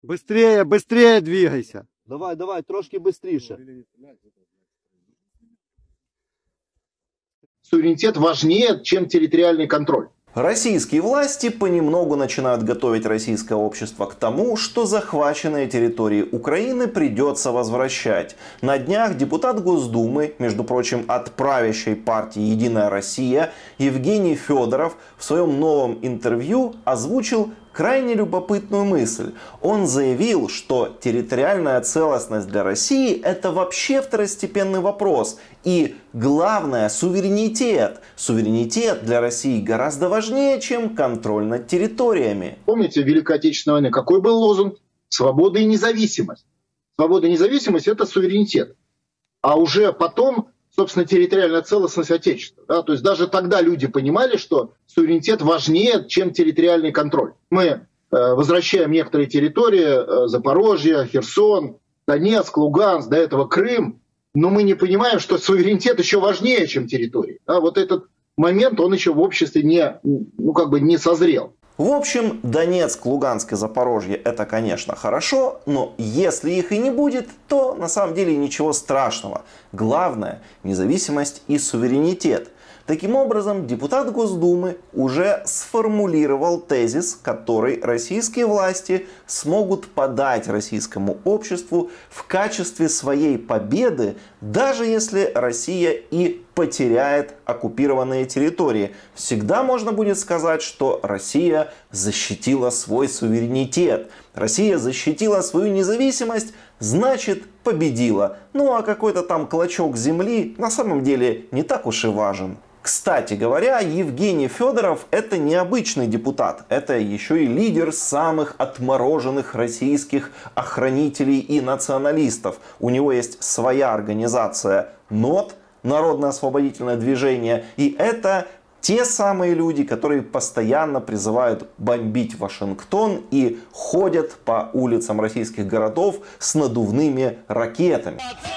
Быстрее, быстрее двигайся. Давай, давай, трошки быстріше. Суверенитет важнее, чем территориальный контроль. Российские власти понемногу начинают готовить российское общество к тому, что захваченные территории Украины придется возвращать. На днях депутат Госдумы, между прочим, от правящей партии «Единая Россия» Евгений Федоров в своем новом интервью озвучил крайне любопытную мысль. Он заявил, что территориальная целостность для России – это вообще второстепенный вопрос. И главное – суверенитет. Суверенитет для России гораздо важнее, чем контроль над территориями. Помните Великой Отечественной войны? Какой был лозунг? Свобода и независимость. Свобода и независимость – это суверенитет. А уже потом, собственно, территориальная целостность Отечества. Да? То есть даже тогда люди понимали, что суверенитет важнее, чем территориальный контроль. Мы возвращаем некоторые территории, Запорожье, Херсон, Донецк, Луганск, до этого Крым, но мы не понимаем, что суверенитет еще важнее, чем территории. Да? Вот этот момент, он еще в обществе не созрел. В общем, Донецк, Луганск и Запорожье – это, конечно, хорошо, но если их и не будет, то на самом деле ничего страшного. Главное – независимость и суверенитет. Таким образом, депутат Госдумы уже сформулировал тезис, который российские власти смогут подать российскому обществу в качестве своей победы, даже если Россия и потеряет оккупированные территории. Всегда можно будет сказать, что Россия защитила свой суверенитет, Россия защитила свою независимость, значит победила. Ну а какой-то там клочок земли на самом деле не так уж и важен. Кстати говоря, Евгений Федоров – это необычный депутат. Это еще и лидер самых отмороженных российских охранителей и националистов. У него есть своя организация НОТ, Народное освободительное движение. И это те самые люди, которые постоянно призывают бомбить Вашингтон и ходят по улицам российских городов с надувными ракетами.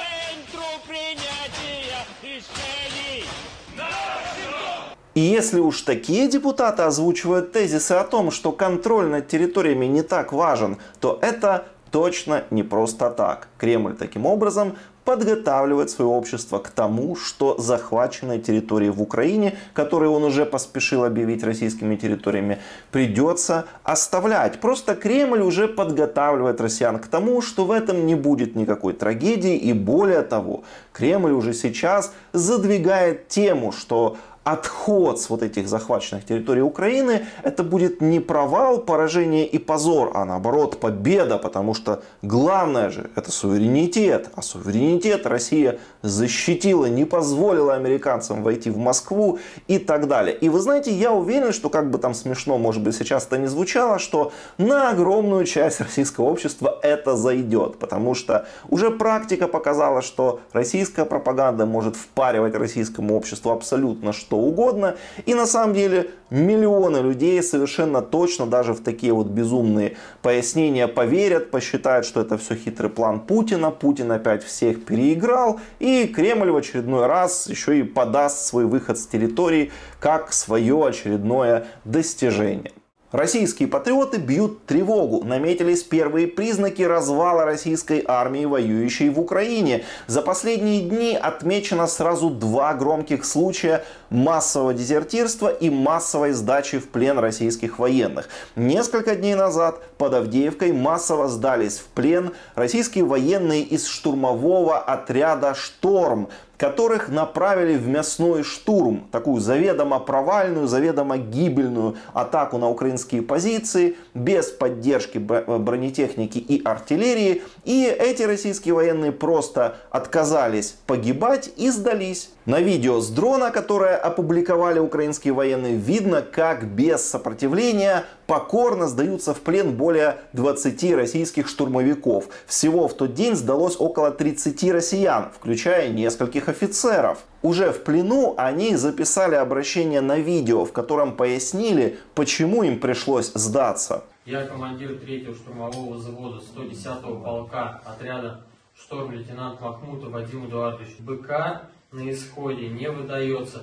И если уж такие депутаты озвучивают тезисы о том, что контроль над территориями не так важен, то это точно не просто так. Кремль таким образом подготавливает свое общество к тому, что захваченные территории в Украине, которые он уже поспешил объявить российскими территориями, придется оставлять. Просто Кремль уже подготавливает россиян к тому, что в этом не будет никакой трагедии. И более того, Кремль уже сейчас задвигает тему, что отход с вот этих захваченных территорий Украины это будет не провал, поражение и позор, а наоборот победа, потому что главное же это суверенитет. А суверенитет Россия защитила, не позволила американцам войти в Москву и так далее. И вы знаете, я уверен, что как бы там смешно, может быть, сейчас это не звучало, что на огромную часть российского общества это зайдет. Потому что уже практика показала, что российская пропаганда может впаривать российскому обществу абсолютно что угодно. И на самом деле миллионы людей совершенно точно даже в такие вот безумные пояснения поверят, посчитают, что это все хитрый план Путина. Путин опять всех переиграл. И Кремль в очередной раз еще и подаст свой выход с территории как свое очередное достижение. Российские патриоты бьют тревогу. Наметились первые признаки развала российской армии, воюющей в Украине. За последние дни отмечено сразу два громких случая массового дезертирства и массовой сдачи в плен российских военных. Несколько дней назад под Авдеевкой массово сдались в плен российские военные из штурмового отряда «Шторм», которых направили в мясной штурм, такую заведомо провальную, заведомо гибельную атаку на украинские позиции, без поддержки бронетехники и артиллерии. И эти российские военные просто отказались погибать и сдались. На видео с дрона, которое опубликовали украинские военные, видно, как без сопротивления покорно сдаются в плен более 20 российских штурмовиков. Всего в тот день сдалось около 30 россиян, включая нескольких офицеров. Уже в плену они записали обращение на видео, в котором пояснили, почему им пришлось сдаться. Я командир 3-го штурмового взвода 110-го полка отряда «Шторм» лейтенант Махмутов Вадим Эдуардович. БК на исходе не выдается.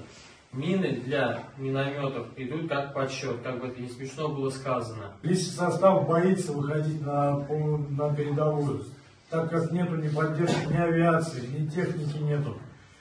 Мины для минометов идут как подсчет, как бы это не смешно было сказано. Личный состав боится выходить на передовую, так как нету ни поддержки, ни авиации, ни техники нету.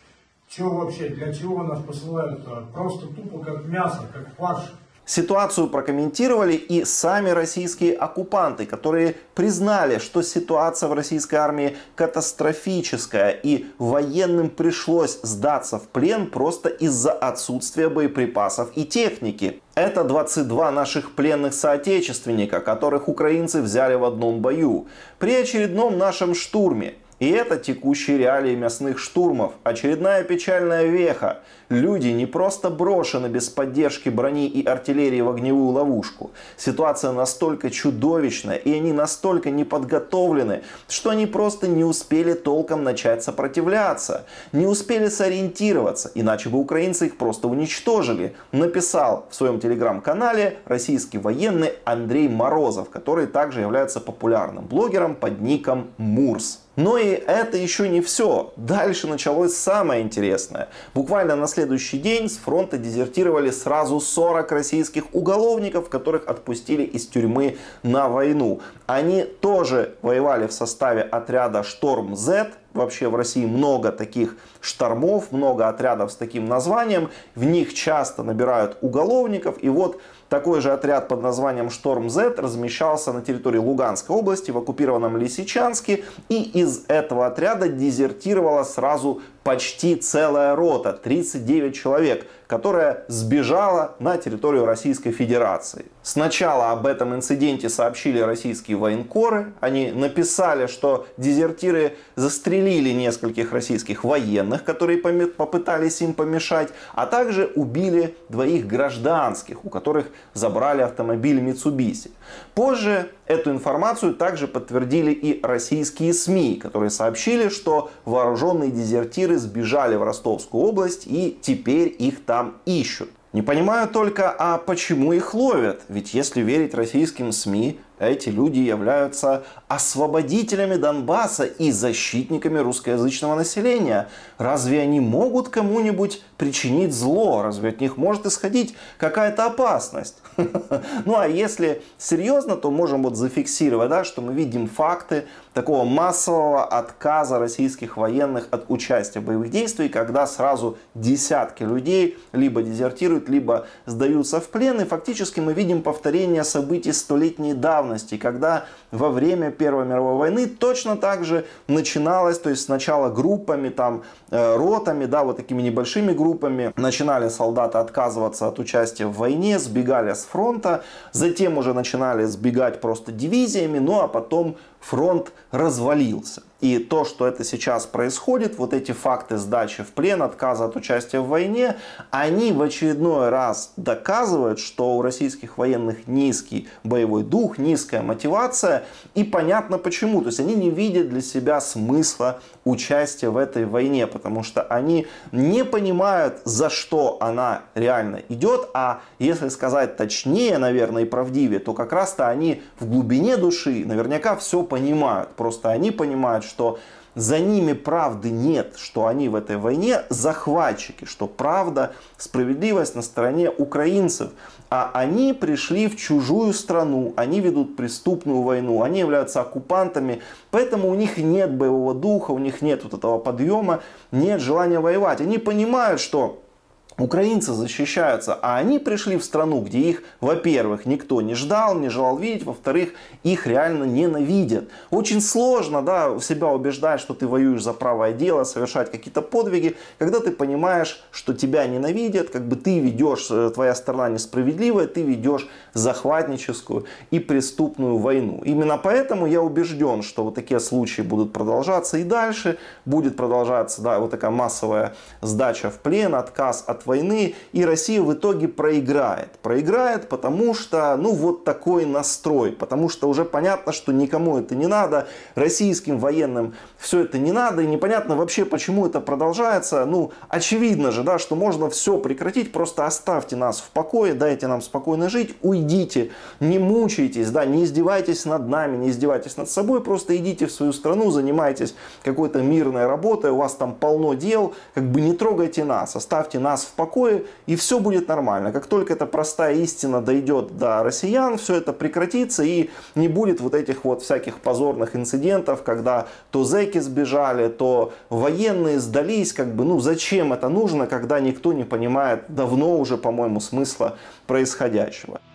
Че вообще, для чего нас посылают? Просто тупо как мясо, как фарш. Ситуацию прокомментировали и сами российские оккупанты, которые признали, что ситуация в российской армии катастрофическая и военным пришлось сдаться в плен просто из-за отсутствия боеприпасов и техники. Это 22 наших пленных соотечественника, которых украинцы взяли в одном бою при очередном нашем штурме. И это текущие реалии мясных штурмов. Очередная печальная веха. Люди не просто брошены без поддержки брони и артиллерии в огневую ловушку. Ситуация настолько чудовищная и они настолько не подготовлены, что они просто не успели толком начать сопротивляться. Не успели сориентироваться, иначе бы украинцы их просто уничтожили. Написал в своем телеграм-канале российский военный Андрей Морозов, который также является популярным блогером под ником Мурс. Но и это еще не все. Дальше началось самое интересное. Буквально на следующий день с фронта дезертировали сразу 40 российских уголовников, которых отпустили из тюрьмы на войну. Они тоже воевали в составе отряда «Шторм-Z». Вообще в России много таких штормов, много отрядов с таким названием. В них часто набирают уголовников. И вот такой же отряд под названием «Шторм-Z» размещался на территории Луганской области в оккупированном Лисичанске. И из этого отряда дезертировала сразу почти целая рота, 39 человек, которая сбежала на территорию Российской Федерации. Сначала об этом инциденте сообщили российские военкоры. Они написали, что дезертиры застрелили нескольких российских военных, которые попытались им помешать, а также убили двоих гражданских, у которых забрали автомобиль Mitsubishi. Позже эту информацию также подтвердили и российские СМИ, которые сообщили, что вооруженные дезертиры сбежали в Ростовскую область и теперь их там ищут. Не понимаю только, а почему их ловят? Ведь если верить российским СМИ, эти люди являются освободителями Донбасса и защитниками русскоязычного населения. Разве они могут кому-нибудь причинить зло? Разве от них может исходить какая-то опасность? Ну а если серьезно, то можем вот зафиксировать, да, что мы видим факты такого массового отказа российских военных от участия в боевых действиях, когда сразу десятки людей либо дезертируют, либо сдаются в плен. И фактически мы видим повторение событий столетней давности, когда во время Первой мировой войны точно так же начиналось, то есть сначала группами, там, ротами, да, вот такими небольшими группами, начинали солдаты отказываться от участия в войне, сбегали с фронта, затем уже начинали сбегать просто дивизиями, ну а потом фронт развалился. И то, что это сейчас происходит, вот эти факты сдачи в плен, отказа от участия в войне, они в очередной раз доказывают, что у российских военных низкий боевой дух, низкая мотивация. И понятно почему. То есть они не видят для себя смысла участия в этой войне, потому что они не понимают, за что она реально идет. А если сказать точнее, наверное, и правдивее, то как раз-то они в глубине души наверняка все понимают. Просто они понимают, что за ними правды нет, что они в этой войне захватчики, что правда, справедливость на стороне украинцев. А они пришли в чужую страну, они ведут преступную войну, они являются оккупантами, поэтому у них нет боевого духа, у них нет вот этого подъема, нет желания воевать. Они понимают, что украинцы защищаются, а они пришли в страну, где их, во-первых, никто не ждал, не желал видеть, во-вторых, их реально ненавидят. Очень сложно, да, себя убеждать, что ты воюешь за правое дело, совершать какие-то подвиги, когда ты понимаешь, что тебя ненавидят, как бы ты ведешь, твоя сторона несправедливая, ты ведешь захватническую и преступную войну. Именно поэтому я убежден, что вот такие случаи будут продолжаться и дальше, будет продолжаться, да, вот такая массовая сдача в плен, отказ от войны, и Россия в итоге проиграет. Проиграет, потому что, ну, вот такой настрой, потому что уже понятно, что никому это не надо, российским военным все это не надо, и непонятно вообще, почему это продолжается. Ну, очевидно же, да, что можно все прекратить, просто оставьте нас в покое, дайте нам спокойно жить, уйдите, не мучайтесь, да, не издевайтесь над нами, не издевайтесь над собой, просто идите в свою страну, занимайтесь какой-то мирной работой, у вас там полно дел, как бы не трогайте нас, оставьте нас в покое, и все будет нормально. Как только эта простая истина дойдет до россиян, все это прекратится, и не будет вот этих вот всяких позорных инцидентов, когда то зэки сбежали, то военные сдались. Как бы, ну зачем это нужно, когда никто не понимает давно уже, по-моему, смысла происходящего.